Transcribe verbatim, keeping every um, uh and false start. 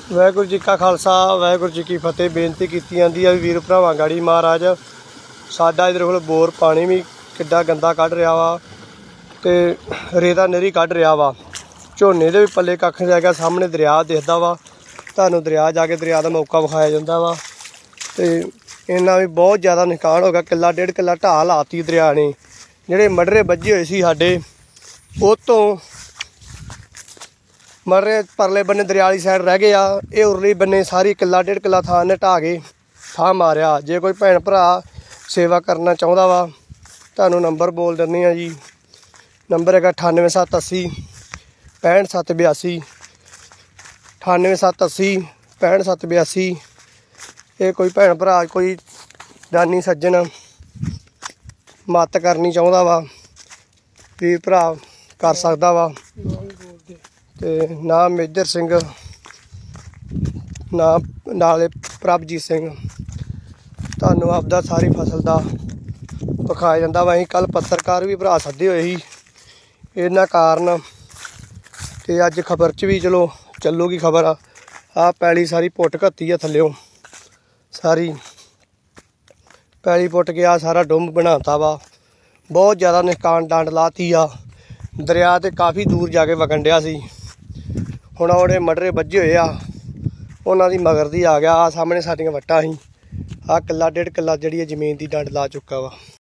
वाहगुरू जी का खालसा वाहगुरू जी की फतेह। बेनती की जाती है वीर भरावां गाड़ी महाराज साडा इधर कोल बोर पानी भी किड्डा गंदा कढ़ रहा वा ते रेता निरी कढ़ रहा वा। झोने दे भी पल्ले कख नहीं रह गया। सामने दरिया दिखदा वा, तुहानूं दरिया जाके दरिया का मौका विखाया जांदा वा ते इन्ना भी बहुत ज़्यादा नुकसान हो गया। किला डेढ़ किला ढाह लाती दरिया ने। जिहड़े मडरे बज्जे होए सी साडे उतों मरे परले बन्ने दरिया वाली साइड रह गए आ। ये उरली बन्ने सारी किला डेढ़ किला थां ने ढाह के थां मारिया। जे कोई भैन भरा सेवा करना चाहुंदा वा तुहानूं नंबर बोल दिंदे आ जी। नंबर है अठानवे सत्त अस्सी पैंठ सत्त बयासी अठानवे सत्त अस्सी पैंठ सत्त बयासी। ये कोई भैन भरा कोई दानी सज्जन मत करनी चाहुंदा वा वीर भरा कर सकदा वा। ते नाम मेजर सिंह नाम नाले प्रभजीत सिंह। तुहानूं आपदा सारी फसल का विखाया जांदा वा। असीं कल पत्रकार भी भरा सद्दे होए ही इन्हां कारण ते अज खबर च भी चलो चलूगी खबर। आ पैली सारी पुट घत्ती है थल्लेओं सारी पैली पुट के आ सारा डुंब बनाता वा। बहुत ज़्यादा नुकसान डंड लाती आ। दरिया ते काफ़ी दूर जाके वगन डिया सी। हुण ओहड़े मडरे बज्जे होए आ उन्हां दी मगर दी आ गया। आ सामने साडियां वट्टां ही आ किला डेढ़ किला जिहड़ी जमीन दी डंड ला चुका वा।